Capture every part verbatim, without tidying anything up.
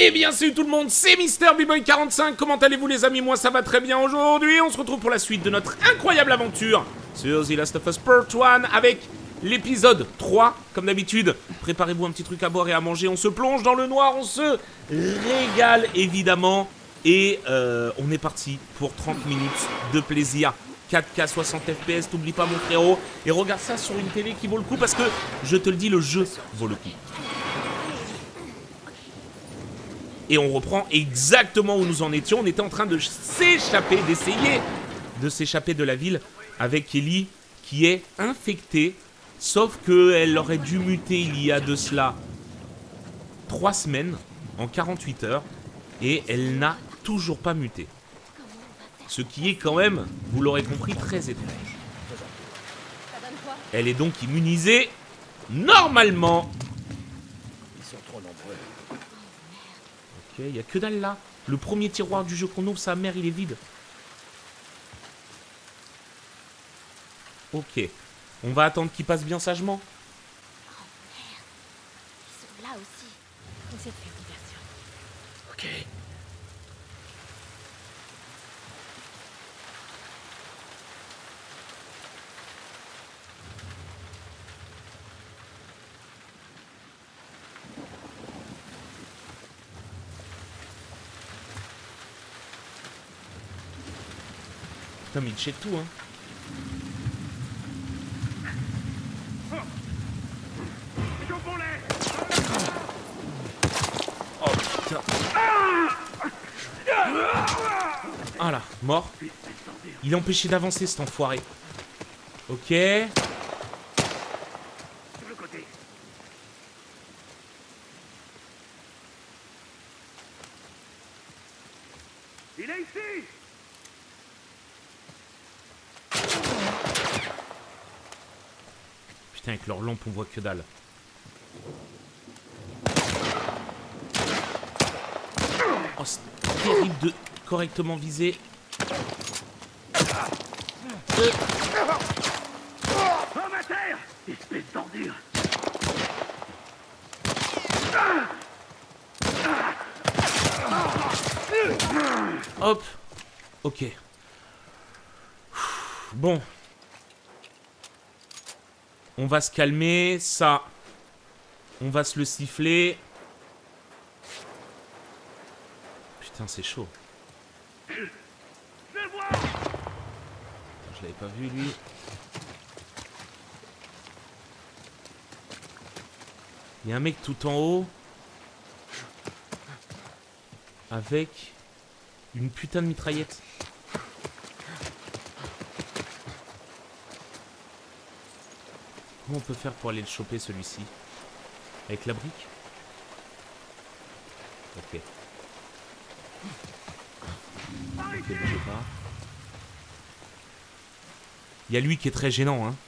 Eh bien salut tout le monde, c'est Mister B Boy quarante-cinq, comment allez-vous les amis? Moi ça va très bien aujourd'hui, on se retrouve pour la suite de notre incroyable aventure sur The Last of Us Part un avec l'épisode trois, comme d'habitude. Préparez-vous un petit truc à boire et à manger, on se plonge dans le noir, on se régale évidemment. Et euh, on est parti pour trente minutes de plaisir. quatre K soixante F P S, t'oublie pas mon frérot. Et regarde ça sur une télé qui vaut le coup parce que, je te le dis, le jeu vaut le coup. Et on reprend exactement où nous en étions. On était en train de s'échapper, d'essayer de s'échapper de la ville avec Ellie qui est infectée. Sauf qu'elle aurait dû muter il y a de cela trois semaines, en quarante-huit heures. Et elle n'a toujours pas muté. Ce qui est quand même, vous l'aurez compris, très étrange. Elle est donc immunisée, normalement. Ils sont trop nombreux. Ok, il n'y a que dalle là. Le premier tiroir du jeu qu'on ouvre, sa mère, il est vide. Ok. On va attendre qu'il passe bien sagement. Oh merde. Ils sont là aussi. On essaie de faire diversion. Ok. Putain, mais il check tout, hein. Oh putain. Ah là, mort. Il est empêché d'avancer cet enfoiré. Ok. Sur le côté. Il est ici. Putain, avec leur lampe, on voit que dalle. Oh, c'est terrible de correctement viser. Euh. Oh ma terre. Espèce d'ordure. Hop. Ok. Bon. On va se calmer. Ça. On va se le siffler. Putain, c'est chaud. Je le vois. Je l'avais pas vu, lui. Il y a un mec tout en haut. Avec une putain de mitraillette. Comment on peut faire pour aller le choper, celui-ci? Avec la brique? Ok. Ok, bougez pas. Il y a lui qui est très gênant, hein.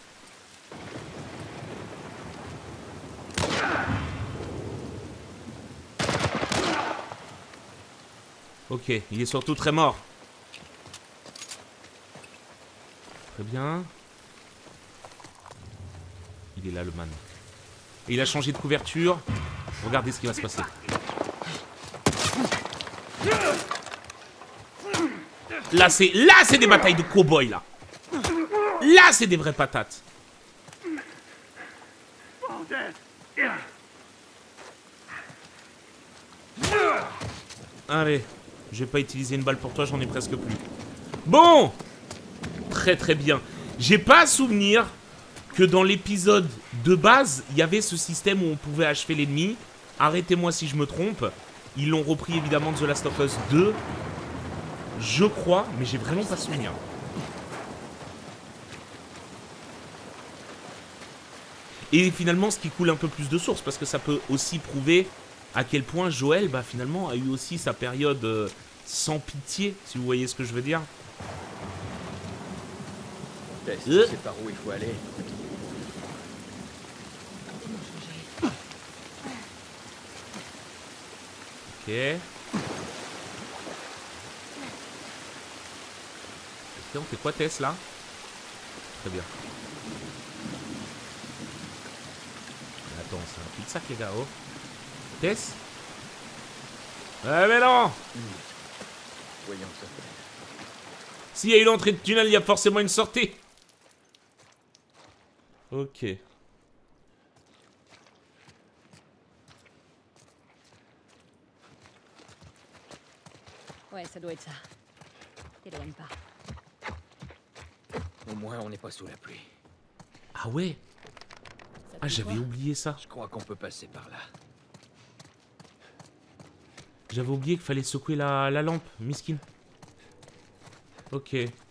Ok, il est surtout très mort. Très bien. Il est là, le man. Et il a changé de couverture. Regardez ce qui va se passer. Là, c'est là, c'est des batailles de cow-boys, là. Là, c'est des vraies patates. Allez, je vais pas utiliser une balle pour toi, j'en ai presque plus. Bon, très très bien. J'ai pas souvenir que dans l'épisode de base, il y avait ce système où on pouvait achever l'ennemi. Arrêtez-moi si je me trompe. Ils l'ont repris évidemment de The Last of Us deux. Je crois, mais j'ai vraiment pas souvenir. Et finalement, ce qui coule un peu plus de source, parce que ça peut aussi prouver à quel point Joël, bah, finalement, a eu aussi sa période euh, sans pitié, si vous voyez ce que je veux dire. Tess, Euh. tu sais par où il faut aller. Ok. Ok, on fait quoi, Tess, là? Très bien. Attends, c'est un cul-de-sac, les gars, oh. Tess? Ouais, mais non. Voyons ça. S'il y a une entrée de tunnel, il y a forcément une sortie. Ok. Ouais, ça doit être ça. T'éloigne pas. Au moins, on n'est pas sous la pluie. Ah ouais. Ça te Ah, dit j'avais quoi? oublié ça. Je crois qu'on peut passer par là. J'avais oublié qu'il fallait secouer la, la lampe, miskin. Ok.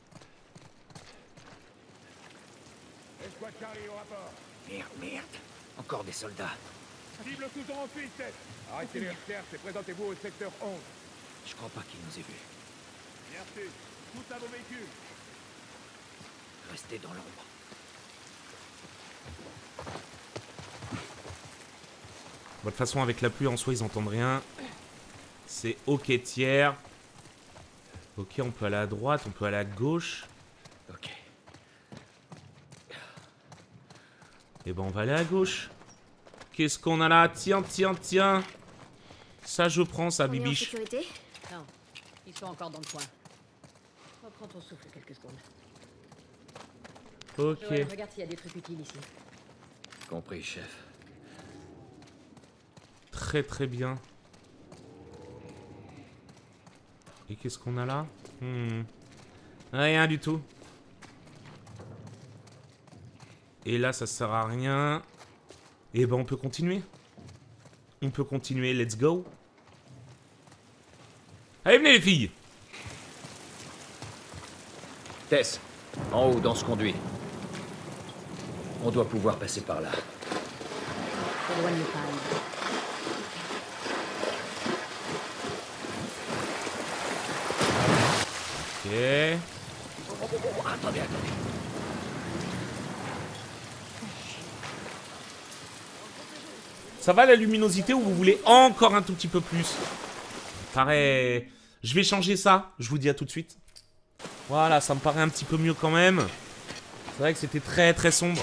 Merde, merde. Encore des soldats. Cible sous ton ensuite, tête. Arrêtez les recherches et présentez-vous au secteur onze. Je crois pas qu'ils nous aient vus. Merci. Tous à vos véhicules. Restez dans l'ombre. Bon, de toute façon, avec la pluie en soi, ils entendent rien. C'est ok tiers. Ok, on peut aller à droite, on peut aller à gauche. Ok. Et ben, on va aller à gauche. Qu'est-ce qu'on a là? Tiens, tiens, tiens. Ça, je prends, ça, On est en bibiche. sécurité? Non, ils sont encore dans le coin. Reprends ton souffle quelques secondes. Ok. Joël, regarde s'il y a des trucs utiles ici. Compris, chef. Très, très bien. Et qu'est-ce qu'on a là? Hmm. Rien du tout. Et là, ça sert à rien. Et ben, on peut continuer. On peut continuer, let's go. Allez, venez les filles. Tess, en haut, dans ce conduit. On doit pouvoir passer par là. Éloigne le panne. Ok. Attendez, attendez. Ça va la luminosité ou vous voulez encore un tout petit peu plus? Pareil. Je vais changer ça. Je vous dis à tout de suite. Voilà, ça me paraît un petit peu mieux quand même. C'est vrai que c'était très très sombre.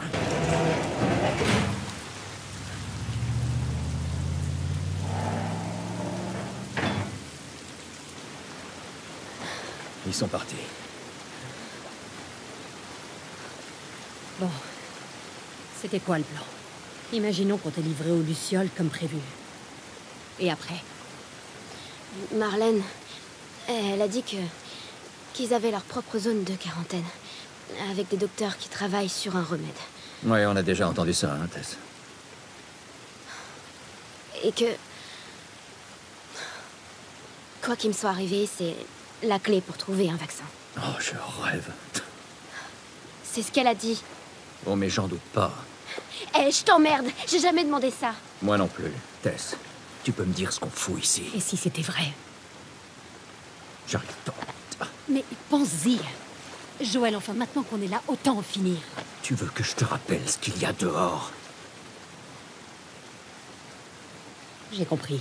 Ils sont partis. Bon. C'était quoi le plan? Imaginons qu'on t'ait livré aux Lucioles comme prévu. Et après? Marlène, elle a dit que qu'ils avaient leur propre zone de quarantaine, avec des docteurs qui travaillent sur un remède. Ouais, on a déjà entendu ça, hein, Tess. Et que... quoi qu'il me soit arrivé, c'est la clé pour trouver un vaccin. Oh, je rêve. C'est ce qu'elle a dit. Bon, mais j'en doute pas. Eh, je t'emmerde, j'ai jamais demandé ça. Moi non plus. Tess, tu peux me dire ce qu'on fout ici? Et si c'était vrai? J'arrive pas. Mais pense-y. Joël, enfin, maintenant qu'on est là, autant en finir. Tu veux que je te rappelle ce qu'il y a dehors? J'ai compris.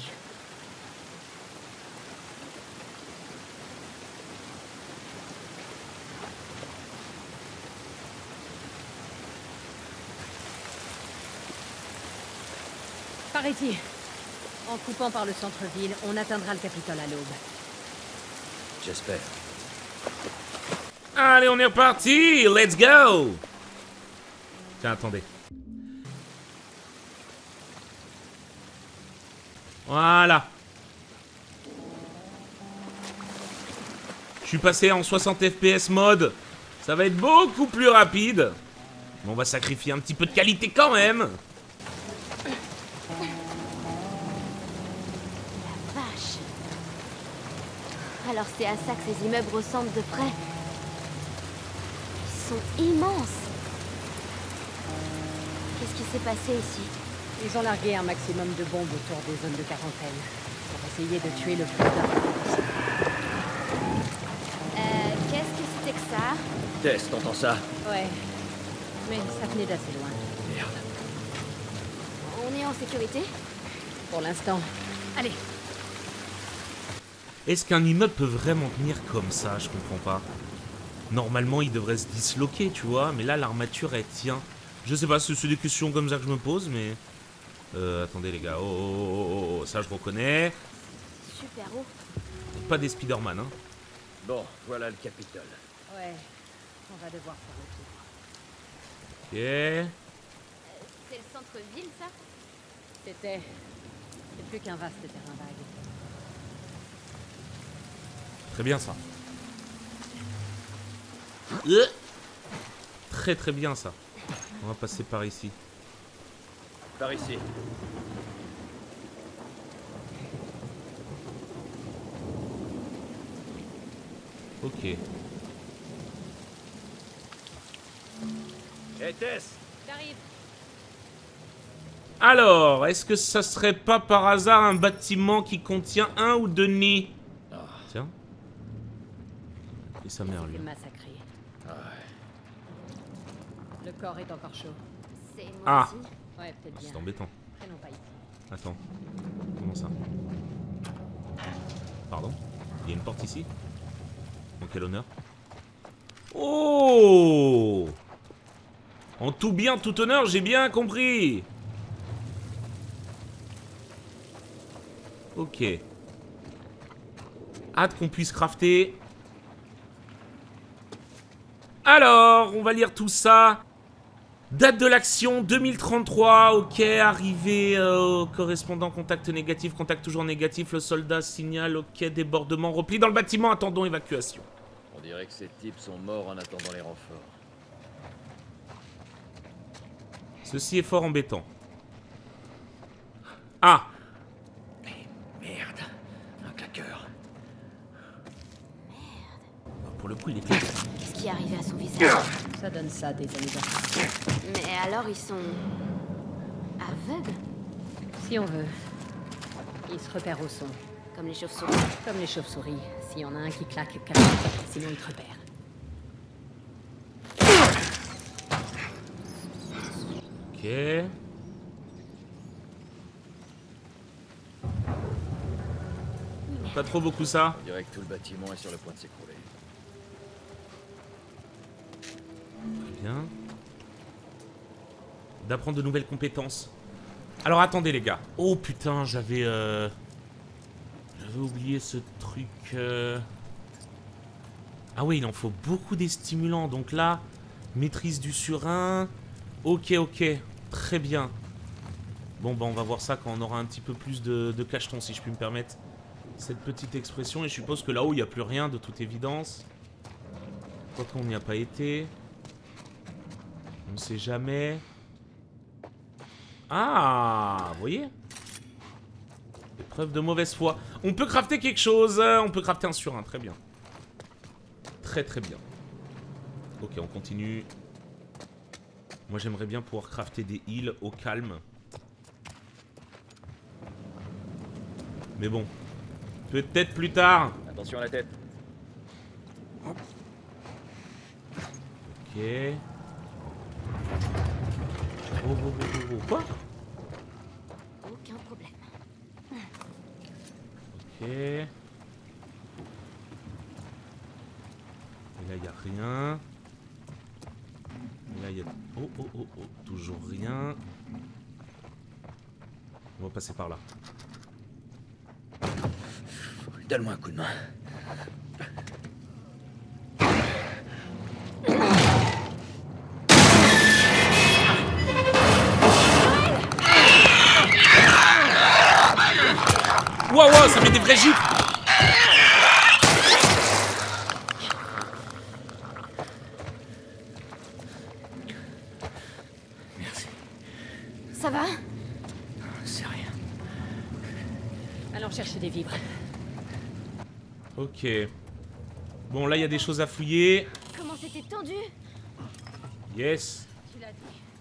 Par ici. En coupant par le centre-ville, on atteindra le Capitole à l'aube. J'espère. Allez, on est reparti. Let's go. Tiens, attendez. Voilà. Je suis passé en soixante F P S mode. Ça va être beaucoup plus rapide. Mais on va sacrifier un petit peu de qualité quand même. Vache. Alors c'est à ça que ces immeubles ressemblent de près. Ils sont immenses. Qu'est-ce qui s'est passé ici? Ils ont largué un maximum de bombes autour des zones de quarantaine pour essayer de tuer le plus d'hommes possible. Euh, qu'est-ce que c'était que ça? Tess, t'entends ça? Ouais. Mais ça venait d'assez loin. Merde. On est en sécurité? Pour l'instant. Allez. Est-ce qu'un immeuble peut vraiment tenir comme ça? Je comprends pas. Normalement, il devrait se disloquer, tu vois. Mais là, l'armature, elle tient. Je sais pas, c'est des questions comme ça que je me pose, mais... Euh, attendez, les gars. Oh, oh, oh, oh, ça, je reconnais. super haut. Pas des Spider-Man, hein. Bon, voilà le Capitole. Ouais, on va devoir faire le tour. Ok. Euh, c'est le centre-ville, ça? C'était... C'est plus qu'un vaste terrain vague. Très bien, ça. Euh. Très très bien, ça. On va passer par ici. Par ici. Ok. Hey Tess! J'arrive. Alors, est-ce que ça serait pas par hasard un bâtiment qui contient un ou deux nids? Ah. Tiens. Et sa mère, lui. C'est massacré. Ouais. Le corps est encore chaud. C'est moi Ah. aussi. Ouais, peut-être bien. C'est embêtant. Traînons pas ici. Attends. Comment ça? Pardon? Il y a une porte ici? En quel honneur? Oh! En tout bien, tout honneur, j'ai bien compris. Ok. Hâte qu'on puisse crafter. Alors, on va lire tout ça. Date de l'action deux mille trente-trois, ok, arrivé euh, au correspondant, contact négatif, contact toujours négatif, le soldat signale, ok, débordement, repli dans le bâtiment, attendons évacuation. On dirait que ces types sont morts en attendant les renforts. Ceci est fort embêtant. Ah! Merde, un claqueur. Pour le coup, il est clair. Qu'est-ce qui est arrivé à son visage? Ça donne ça des anniversaires. Mais alors, ils sont... aveugles? Si on veut. Ils se repèrent au son. Comme les chauves-souris. Comme les chauves-souris. S'il y en a un qui claque, cache, sinon ils te repèrent. Ok. Pas trop beaucoup ça. On dirait que tout le bâtiment est sur le point de s'écrouler. Très bien. D'apprendre de nouvelles compétences. Alors attendez les gars. Oh putain, j'avais... Euh... J'avais oublié ce truc... Euh... Ah oui, il en faut beaucoup des stimulants. Donc là, maîtrise du surin. Ok, ok. Très bien. Bon, bah on va voir ça quand on aura un petit peu plus de, de cachetons, si je puis me permettre cette petite expression. Et je suppose que là-haut, il n'y a plus rien, de toute évidence. Quoi qu'on n'y a pas été. On sait jamais. Ah, vous voyez? Épreuve de mauvaise foi. On peut crafter quelque chose. On peut crafter un surin, très bien. Très très bien. Ok, on continue. Moi j'aimerais bien pouvoir crafter des heals au calme. Mais bon. Peut-être plus tard. Attention à la tête. Ok. Oh, oh, oh, oh, oh. Quoi? Aucun problème. Ok. Et là, il n'y a rien. Et là, il y a... Oh, oh, oh, oh. Toujours rien. On va passer par là. Donne-moi un coup de main. Wow, wow, ça met des vrais gifles. Merci. Ça va? C'est rien. Allons chercher des vivres. Ok. Bon, là, il y a des choses à fouiller. Comment c'était tendu? Yes. Tu l'as dit.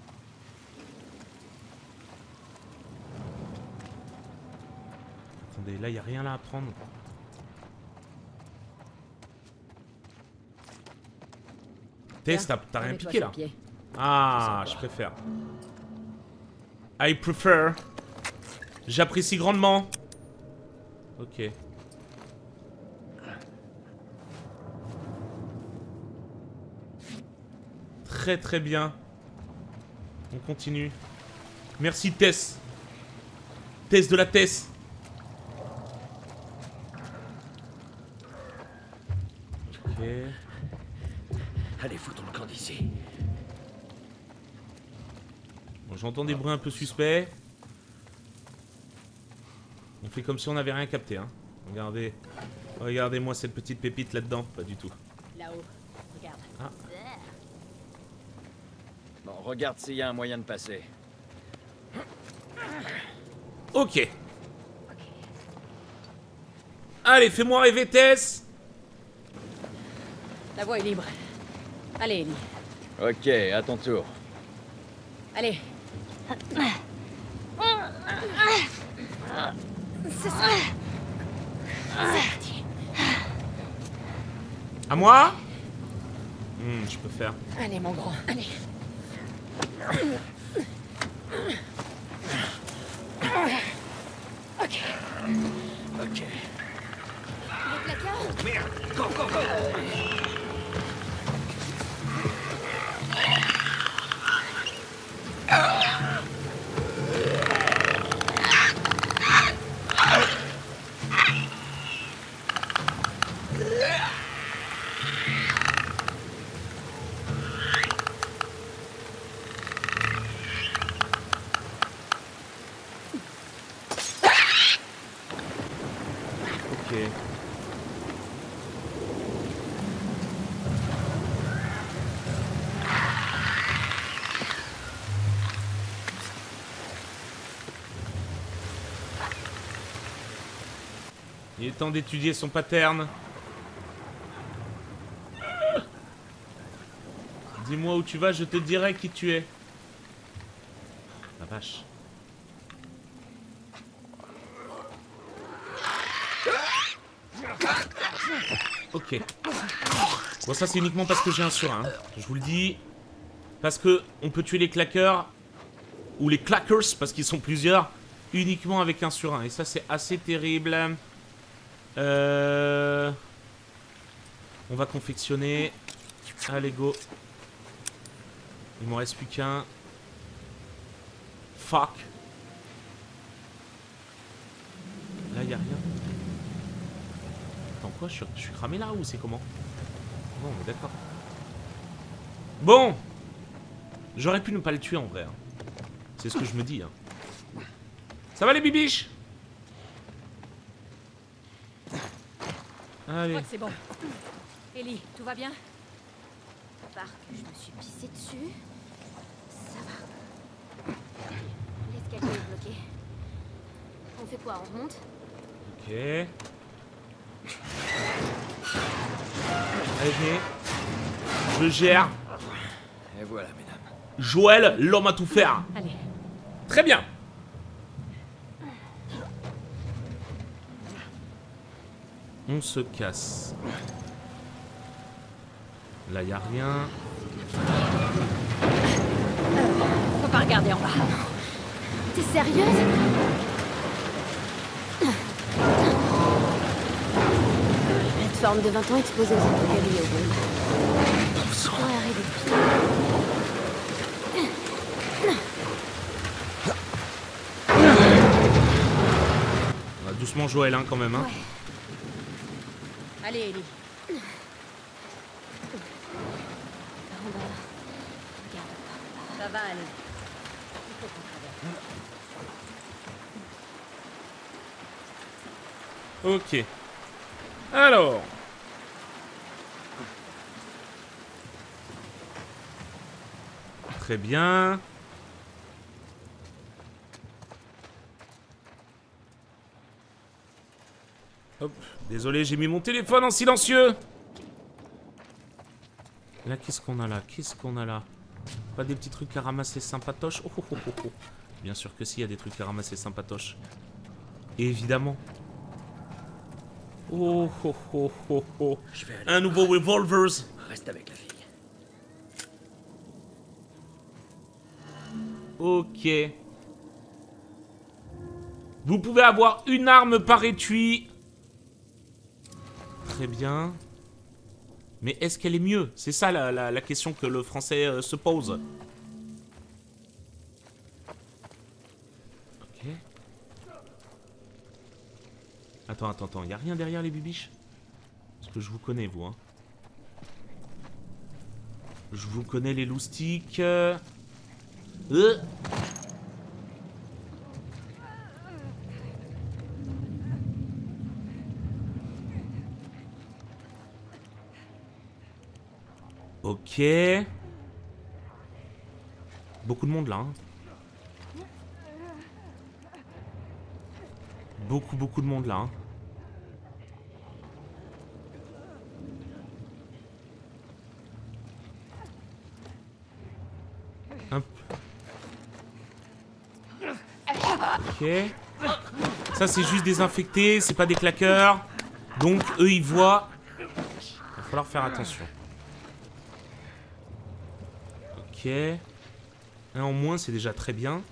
Attendez, là, il n'y a rien là à prendre. Tess, t'as t'as rien Remets-toi piqué sur là? le pied. Ah, je préfère. I prefer. J'apprécie grandement. Ok. Très très bien. On continue. Merci Tess. Tess de la Tess. Allez, foutons le camp d'ici. Bon, j'entends des bruits un peu suspects. On fait comme si on n'avait rien capté, hein. Regardez. Regardez-moi cette petite pépite là-dedans. Pas du tout. Là-haut, regarde. Ah. Bon, regarde s'il y a un moyen de passer. Ok. Allez, fais-moi rêver, Tess. La voie est libre. Allez, Ellie. Ok, à ton tour. Allez. C'est ça. C'est parti. À moi? Hmm, je peux faire. Allez, mon grand. Allez. Ok. Ok. Le placard. Merde, go, go, go. Ok. Il est temps d'étudier son pattern. Dis-moi où tu vas, je te dirai qui tu es. La vache. Ok. Bon, ça c'est uniquement parce que j'ai un surin. Hein. Je vous le dis. Parce que on peut tuer les claqueurs. Ou les clackers, parce qu'ils sont plusieurs. Uniquement avec un surin. Et ça c'est assez terrible. Euh... On va confectionner. Allez, go. Il m'en reste plus qu'un. Fuck. Là, y a rien. Attends, quoi, je suis, je suis cramé là ou c'est comment? Bon, on est d'accord. Bon. J'aurais pu ne pas le tuer en vrai. Hein. C'est ce que je me dis. Hein. Ça va les bibiches? Je Allez. crois que c'est bon. Ellie, tout va bien? À part que je me suis pissé dessus. Ça va. L'escalier est bloqué. On fait quoi? On remonte? Ok. Allez, je gère. Et voilà, mesdames. Joël, l'homme à tout faire. Allez. Très bien. On se casse. Là, y a rien. Faut pas regarder en bas. T'es sérieuse? Plateforme de vingt ans exposée aux apocalypses au bout. Ça pourrait arriver de pire. On va doucement Joël, hein, quand même. Hein. Ouais. Allez, Ellie. Par en bas. Regarde par en bas. Ça va aller. Il faut qu'on traverse. Ok. Alors. Très bien. Hop. Désolé, j'ai mis mon téléphone en silencieux. Là, qu'est-ce qu'on a là? Qu'est-ce qu'on a là? Pas des petits trucs à ramasser sympatoches? Oh, oh, oh, oh, oh. Bien sûr que si, il y a des trucs à ramasser sympatoches. Évidemment. Oh, oh, oh, oh, oh. Je vais aller Un nouveau revolvers. Reste avec la fille. Ok. Vous pouvez avoir une arme par étui. Très bien. Mais est-ce qu'elle est mieux? C'est ça la, la, la question que le français euh, se pose. Ok. Attends, attends, attends. Y'a rien derrière les bibiches? Parce que je vous connais, vous, hein. Je vous connais les loustiques. Euh. Euh. Ok. Beaucoup de monde là. Hein. Beaucoup, beaucoup de monde là. Hein. Hop. Ok. Ça c'est juste des infectés, c'est pas des claqueurs. Donc eux ils voient. Il va falloir faire attention. Ok. Un en moins c'est déjà très bien.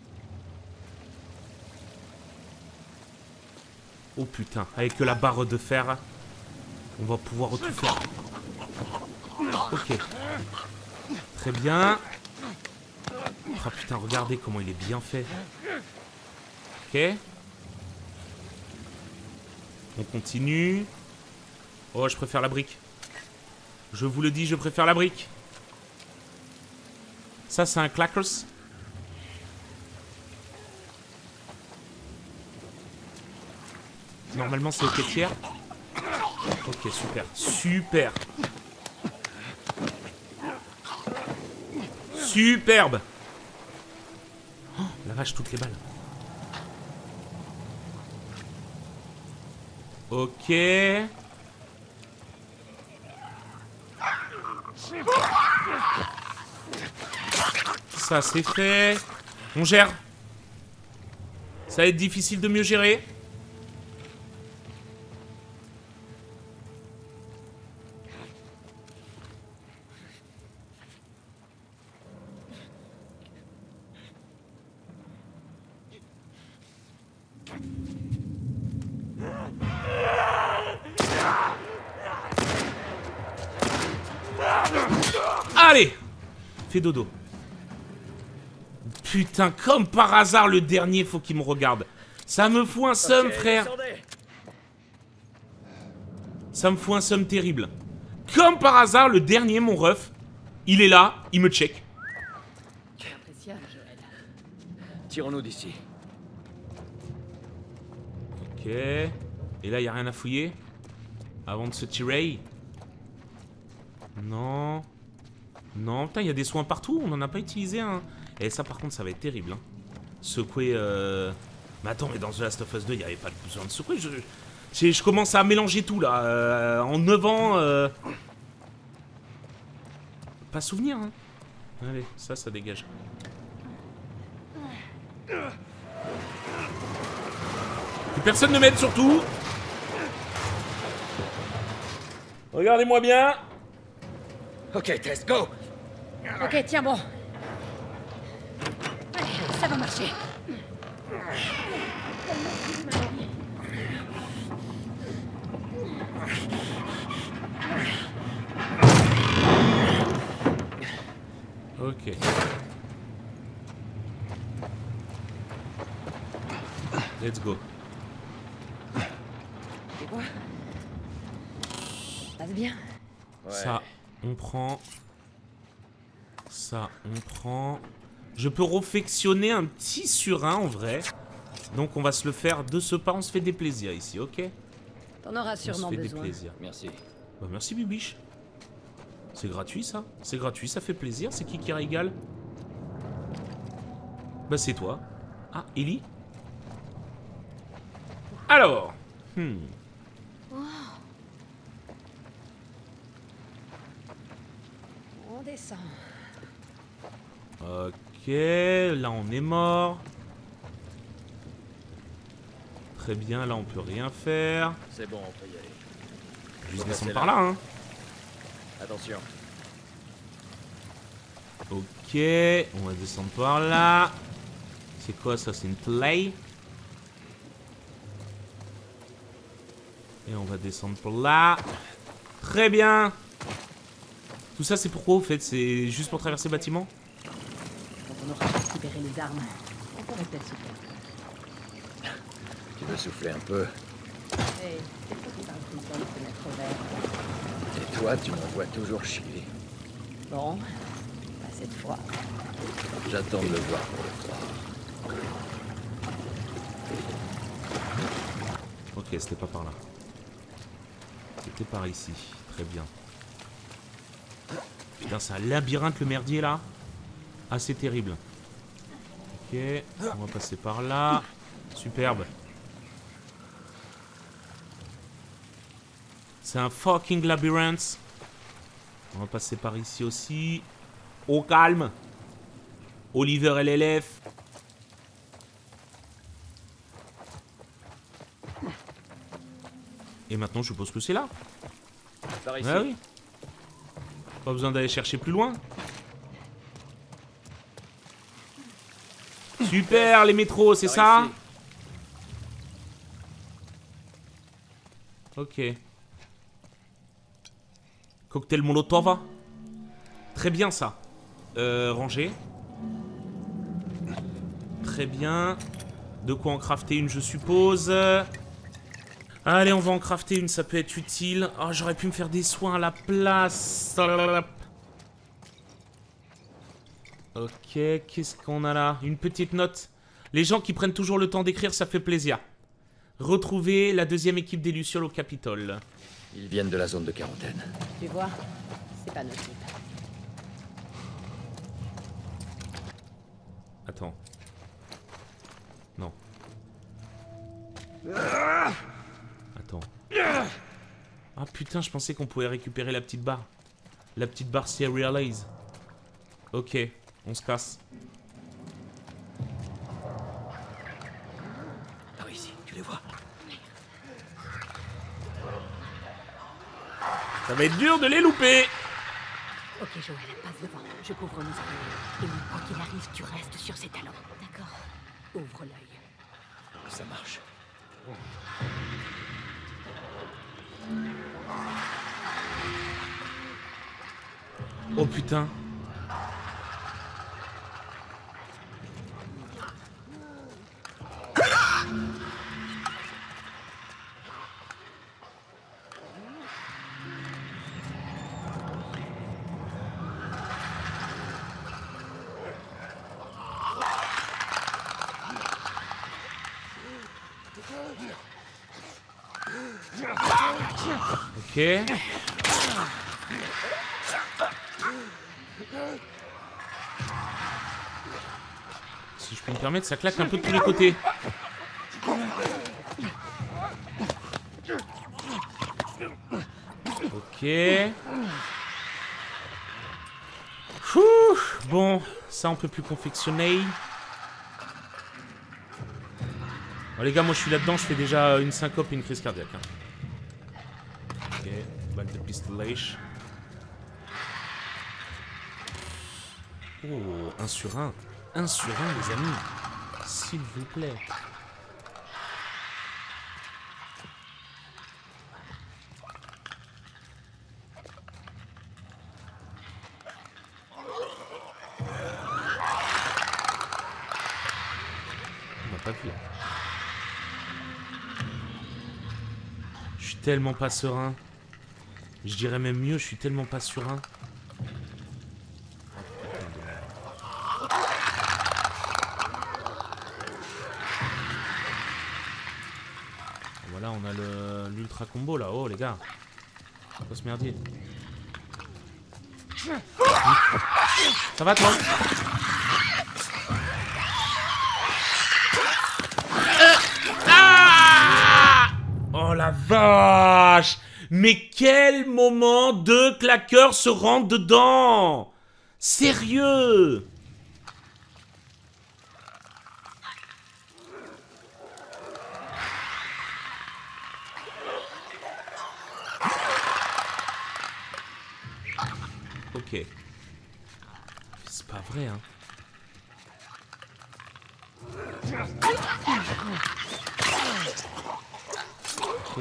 Oh putain, avec la barre de fer, on va pouvoir tout faire. Ok. Très bien. Ah putain, regardez comment il est bien fait. Ok. On continue. Oh, je préfère la brique. Je vous le dis, je préfère la brique. Ça, c'est un clackers. Normalement, c'est ok tiers. Ok, super. Super. Superbe. Oh, la vache, toutes les balles. Ok. Ça, c'est fait. On gère. Ça va être difficile de mieux gérer. Allez! Fais dodo. Putain, comme par hasard, le dernier, faut qu'il me regarde. Ça me fout un seum, okay, frère. Descendez. Ça me fout un seum terrible. Comme par hasard, le dernier, mon ref, il est là, il me check. Tirons-nous d'ici. Ok. Et là, il n'y a rien à fouiller. Avant de se tirer. Non. Non, putain, il y a des soins partout. On n'en a pas utilisé un. Et ça, par contre, ça va être terrible. Hein. Secouer... Euh... Mais attends, mais dans The Last of Us deux, il n'y avait pas besoin de secouer. Je, je, je commence à mélanger tout, là. Euh, en neuf ans... Euh... Pas souvenir, hein. Allez, ça, ça dégage. Que personne ne m'aide, surtout. Regardez-moi bien. Ok, Tess, go. Ok, tiens bon. Allez, ça va marcher. Ok. Let's go. C'est quoi? Passe bien. Ouais. Ça, on prend. Ça, on prend. Je peux réfectionner un petit surin en vrai. Donc on va se le faire de ce pas. On se fait des plaisirs ici, ok? T'en auras sûrement on se fait besoin. Des plaisirs. Merci. Bah merci Bibiche. C'est gratuit ça. C'est gratuit, ça fait plaisir. C'est qui qui régale? Bah c'est toi. Ah, Ellie. Alors. Hmm. Wow. On descend. Ok, là on est mort. Très bien, là on peut rien faire. C'est bon, on peut y aller. Juste descendre par là, hein. Attention. Ok, on va descendre par là. C'est quoi ça? C'est une play. Et on va descendre par là. Très bien. Tout ça c'est pourquoi au fait? C'est juste pour traverser le bâtiment? Quand on aura récupéré les armes, on pourrait peut-être se faire. Tu veux souffler un peu? Hey, c'est toi qui parles tout le temps de fenêtre verte. Et toi, tu m'envoies toujours chier. Bon, pas cette fois. J'attends de le voir pour le croire. Ok, c'était pas par là. C'était par ici. Très bien. Putain, c'est un labyrinthe le merdier là. Assez terrible. Ok, on va passer par là. Superbe. C'est un fucking labyrinthe. On va passer par ici aussi. Au calme. Oliver et l'élève. Et maintenant, je suppose que c'est là. Par ici. Ah oui. Pas besoin d'aller chercher plus loin. Super, les métros, c'est ça? Ici. Ok. Cocktail Molotov. Très bien, ça. Euh, ranger. Très bien. De quoi en crafter une, je suppose. Allez, on va en crafter une, ça peut être utile. Oh, j'aurais pu me faire des soins à la place. Ok, qu'est-ce qu'on a là? Une petite note. Les gens qui prennent toujours le temps d'écrire, ça fait plaisir. Retrouver la deuxième équipe des Lucioles au Capitole. Ils viennent de la zone de quarantaine. Tu vois, c'est pas notre type. Attends. Non. Attends. Ah putain, je pensais qu'on pouvait récupérer la petite barre. La petite barre Serialize. Ok, on se casse. Par ici, tu les vois? Ça va être dur de les louper. Ok, Joël, passe devant. Je couvre nos arrières. Et quoi qu'il arrive, tu restes sur ses talons. D'accord. Ouvre l'œil. Ça marche. Oh putain. Ok. Si je peux me permettre, ça claque un peu de tous les côtés. Ok. Ouh, bon, ça on peut plus confectionner. Bon, les gars, moi je suis là-dedans, je fais déjà une syncope et une crise cardiaque. Hein. Ok, balle de pistolage. Oh, un sur un. Un sur un, les amis. S'il vous plaît. On n'a pas vu. Je suis tellement pas serein. Je dirais même mieux, je suis tellement pas serein. Voilà, on a le l'ultra combo là. Oh les gars. Faut se merdier. Ça va toi? Oh la vache! Mais quel moment de claqueur se rentre dedans! Sérieux! Ok. C'est pas vrai, hein. Ok.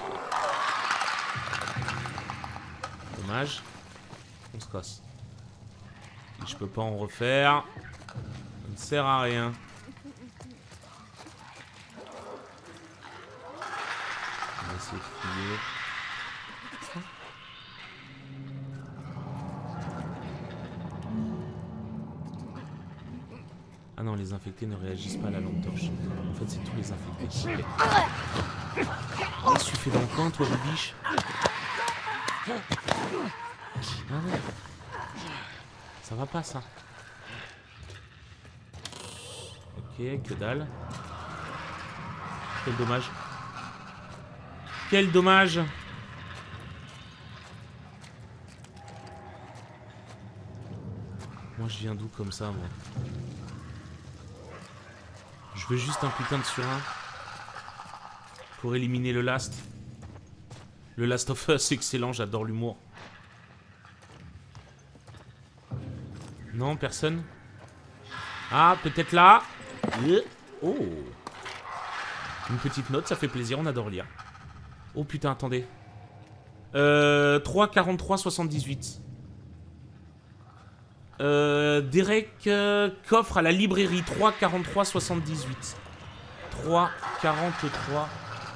Dommage. On se casse. Si je peux pas en refaire, ça ne sert à rien. On va essayer de fouiller. non, les infectés ne réagissent pas à la lampe torche. En fait, c'est tous les infectés. Okay. Qu'est-ce que tu fais dans le coin, toi, bibiche? Ah ouais. Ça va pas, ça. Ok, que dalle. Quel dommage. Quel dommage. Moi, je viens d'où comme ça, moi? Je veux juste un putain de surin pour éliminer le last. Le Last of Us, excellent, j'adore l'humour. Non, personne? Ah, peut-être là. Oh. Une petite note, ça fait plaisir, on adore lire. Oh putain, attendez. Euh, trois quarante-trois soixante-dix-huit. Euh, Derek euh, coffre à la librairie. Trois quarante-trois soixante-dix-huit. Trois quarante-trois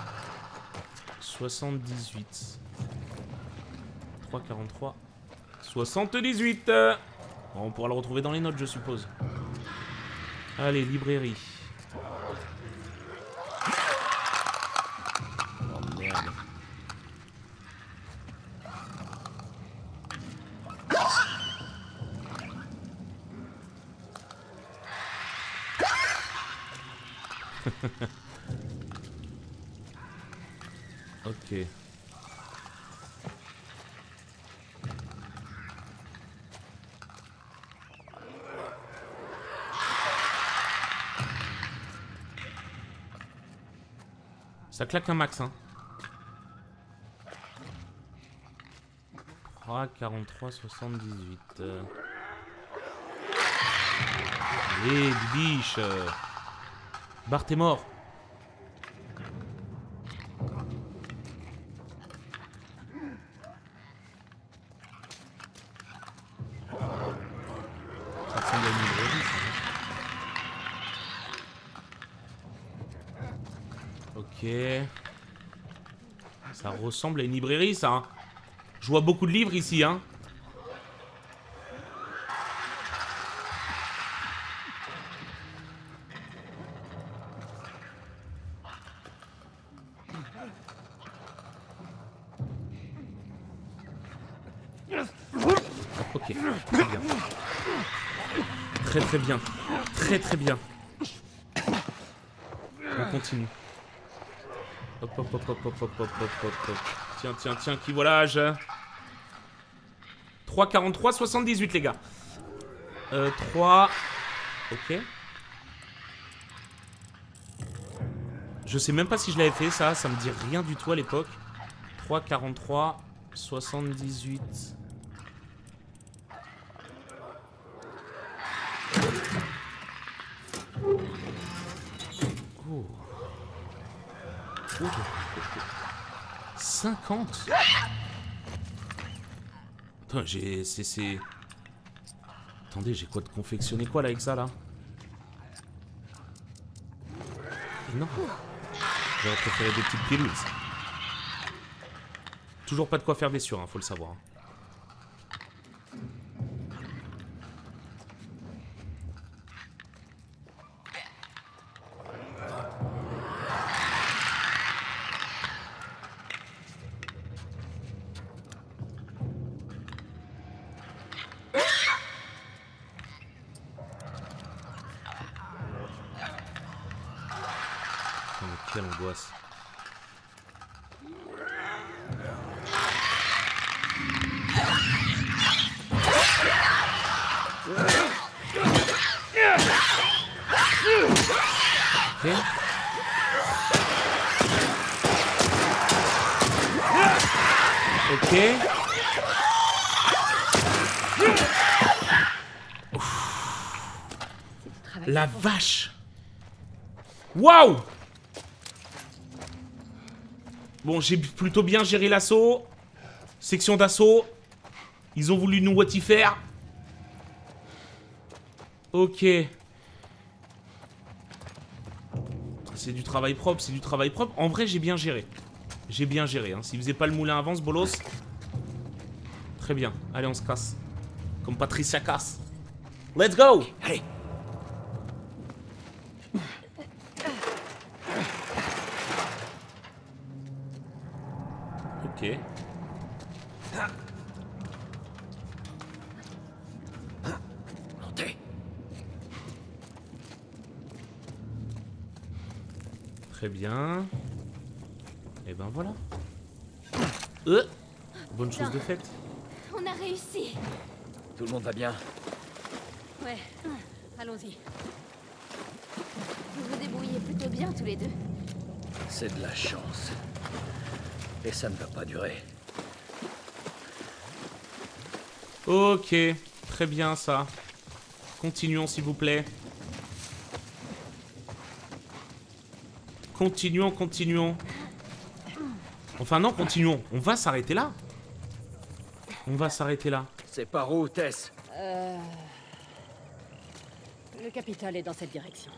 soixante-dix-huit. Trois quarante-trois soixante-dix-huit. euh. Bon, on pourra le retrouver dans les notes, je suppose. Allez, librairie. Oh merde. Ok. Ça claque un max, hein. trois quarante-trois soixante-dix-huit. Euh... Allez, biche. Euh... Bart est mort. Ça ressemble à une librairie, ça. Ok. Ça ressemble à une librairie, ça. Hein. Je vois beaucoup de livres ici, hein. Ok, très bien. Très très bien. Très très bien. On continue. Hop hop hop hop hop hop hop hop hop hop. Tiens, tiens, tiens, qui volage. trois quarante-trois soixante-dix-huit, les gars. Euh, trois... Ok. Je sais même pas si je l'avais fait, ça. Ça me dit rien du tout à l'époque. trois quarante-trois soixante-dix-huit. Oh. Oh. cinquante. Attends, j'ai... c'est... Attendez, j'ai quoi de confectionner quoi là avec ça là? Non. J'aurais préféré des petites pilules. Toujours pas de quoi faire des surins, faut le savoir. Quelle angoisse. Ok. Ok. La vache. Waouh. Bon, j'ai plutôt bien géré l'assaut. Section d'assaut. Ils ont voulu nous what y faire. Ok. C'est du travail propre, c'est du travail propre. En vrai, j'ai bien géré. J'ai bien géré. Hein. S'il faisait pas le moulin avant, ce bolos. Très bien. Allez, on se casse. Comme Patricia casse. Let's go. Allez. Ok. Montez. Très bien. Et ben voilà. Euh, bonne chose de faite. On a réussi. Tout le monde va bien? Ouais, allons-y. Vous vous débrouillez plutôt bien tous les deux. C'est de la chance. Et ça ne va pas durer. Ok, très bien ça. Continuons s'il vous plaît. Continuons, continuons. Enfin non, continuons. On va s'arrêter là. On va s'arrêter là. C'est par où, Tess? Euh... Le capital est dans cette direction.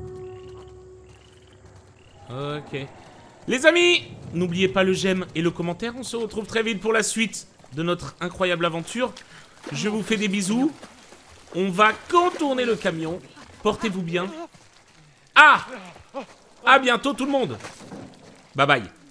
Ok. Les amis, n'oubliez pas le j'aime et le commentaire. On se retrouve très vite pour la suite de notre incroyable aventure. Je vous fais des bisous. On va contourner le camion. Portez-vous bien. Ah! À bientôt tout le monde. Bye bye.